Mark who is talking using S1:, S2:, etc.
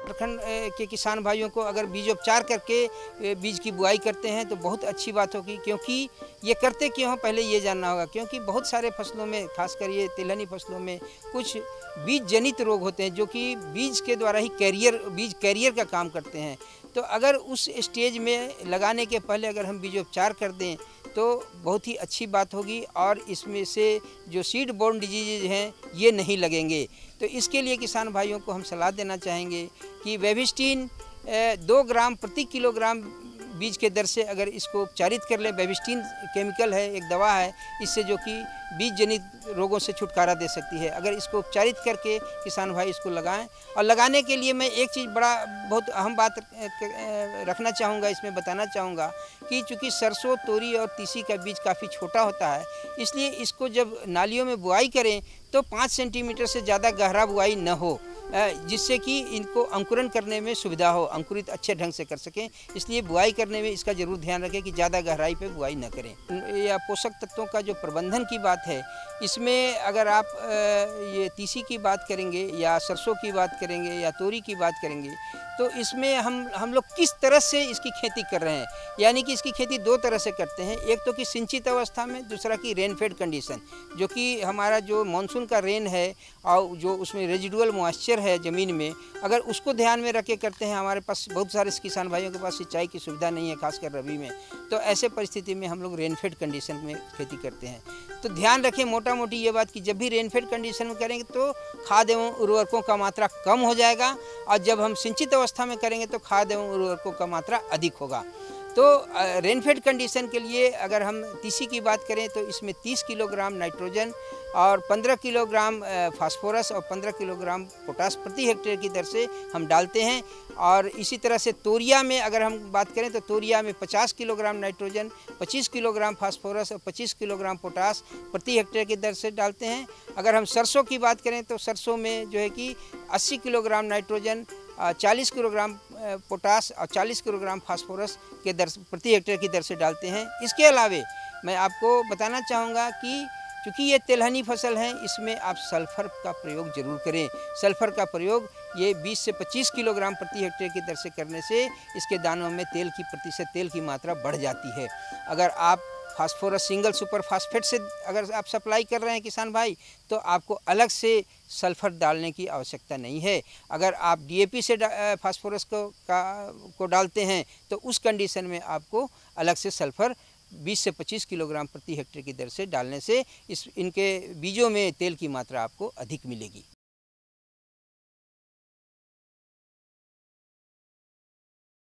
S1: प्रखंड के किसान भाइयों को अगर बीजोपचार करके बीज की बुआई करते हैं तो बहुत अच्छी बात होगी, क्योंकि ये करते क्यों पहले ये जानना होगा। क्योंकि बहुत सारे फसलों में, खासकर ये तिलहनी फसलों में कुछ बीज जनित रोग होते हैं जो कि बीज के द्वारा ही बीज कैरियर का काम करते हैं। तो अगर उस स्टेज में लगाने के पहले अगर हम बीजोपचार कर दें तो बहुत ही अच्छी बात होगी और इसमें से जो सीड बोर्न डिजीज़ हैं ये नहीं लगेंगे। तो इसके लिए किसान भाइयों को हम सलाह देना चाहेंगे कि वेविस्टीन 2 ग्राम प्रति किलोग्राम बीज के दर से अगर इसको उपचारित कर लें। वेविस्टीन केमिकल है, एक दवा है, इससे जो कि बीज जनित रोगों से छुटकारा दे सकती है। अगर इसको उपचारित करके किसान भाई इसको लगाएं, और लगाने के लिए मैं एक चीज़ बहुत अहम बात रखना चाहूँगा, इसमें बताना चाहूँगा कि चूँकि सरसों, तोरी और तीसी का बीज काफ़ी छोटा होता है, इसलिए इसको जब नालियों में बुआई करें तो 5 सेंटीमीटर से ज़्यादा गहरा बुआई न हो, जिससे कि इनको अंकुरण करने में सुविधा हो, अंकुरित अच्छे ढंग से कर सकें। इसलिए बुआई करने में इसका ज़रूर ध्यान रखें कि ज़्यादा गहराई पे बुआई न करें। या पोषक तत्वों का जो प्रबंधन की बात है, इसमें अगर आप ये तीसी की बात करेंगे या सरसों की बात करेंगे या तोरी की बात करेंगे तो इसमें हम लोग किस तरह से इसकी खेती कर रहे हैं, यानी कि इसकी खेती 2 तरह से करते हैं। एक तो कि सिंचित अवस्था में, दूसरा कि रेनफेड कंडीशन, जो कि हमारा जो मानसून का रेन है और जो उसमें रेजिडुअल मॉइस्चर है ज़मीन में, अगर उसको ध्यान में रख के करते हैं। हमारे पास बहुत सारे किसान भाइयों के पास सिंचाई की सुविधा नहीं है, खासकर रबी में, तो ऐसे परिस्थिति में हम लोग रेनफेड कंडीशन में खेती करते हैं। तो ध्यान रखें मोटा मोटी ये बात कि जब भी रेनफेड कंडीशन में करेंगे तो खाद एवं उर्वरकों का मात्रा कम हो जाएगा, और जब हम सिंचित अवस्था में करेंगे तो खाद एवं उर्वरकों का मात्रा अधिक होगा। तो रेनफेड कंडीशन के लिए अगर हम तीसी की बात करें तो इसमें 30 किलोग्राम नाइट्रोजन और 15 किलोग्राम फास्फोरस और 15 किलोग्राम पोटास प्रति हेक्टेयर की दर से हम डालते हैं। और इसी तरह से तोरिया में अगर हम बात करें तो तोरिया में 50 किलोग्राम नाइट्रोजन, 25 किलोग्राम फास्फोरस और 25 किलोग्राम पोटास प्रति हेक्टेयर की दर से डालते हैं। अगर हम सरसों की बात करें तो सरसों में जो है कि 80 किलोग्राम नाइट्रोजन, 40 किलोग्राम पोटास और 40 किलोग्राम फास्फोरस के दर प्रति हेक्टेयर की दर से डालते हैं। इसके अलावे मैं आपको बताना चाहूँगा कि चूँकि ये तिलहनी फसल है, इसमें आप सल्फ़र का प्रयोग ज़रूर करें। सल्फ़र का प्रयोग ये 20 से 25 किलोग्राम प्रति हेक्टेयर की दर से करने से इसके दानों में तेल की मात्रा बढ़ जाती है। अगर आप फास्फोरस सिंगल सुपर फास्फेट से अगर आप सप्लाई कर रहे हैं किसान भाई, तो आपको अलग से सल्फ़र डालने की आवश्यकता नहीं है। अगर आप DAP से फास्फोरस को डालते हैं तो उस कंडीशन में आपको अलग से सल्फ़र 20 से 25 किलोग्राम प्रति हेक्टेयर की दर से डालने से इनके बीजों में तेल की मात्रा आपको अधिक मिलेगी।